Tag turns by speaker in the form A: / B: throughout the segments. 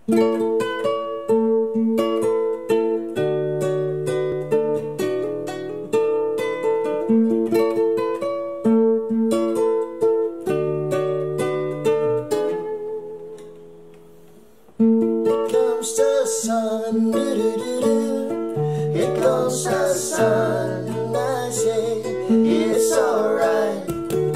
A: comes the sun, doo-doo-doo-doo. Here comes the sun, and I say it's alright.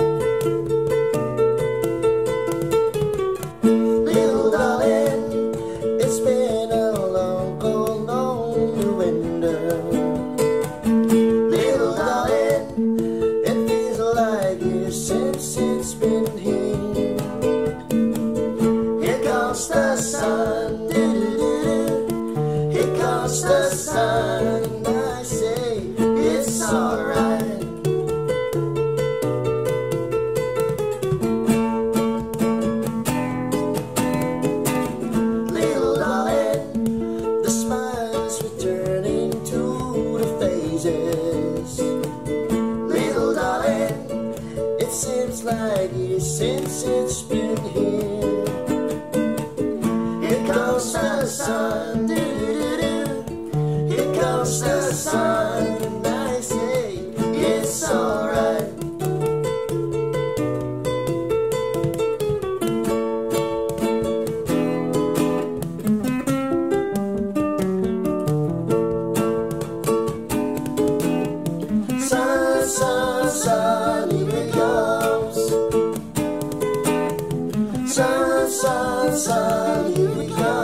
A: Little darling, it's been a long, cold, lonely winter. Little darling, it feels like years since it's been here. Here comes the sun, doo-doo-doo-doo. Here comes the sun, and I say it's alright. Little darling, the smiles returning to the faces. Little darling, it seems like years since it's been here. Here comes the sun, doo-doo-doo-doo. Here comes the sun, and I say it's alright. Sun, sun, sun, here it comes. Sun, sun, sun, here it comes.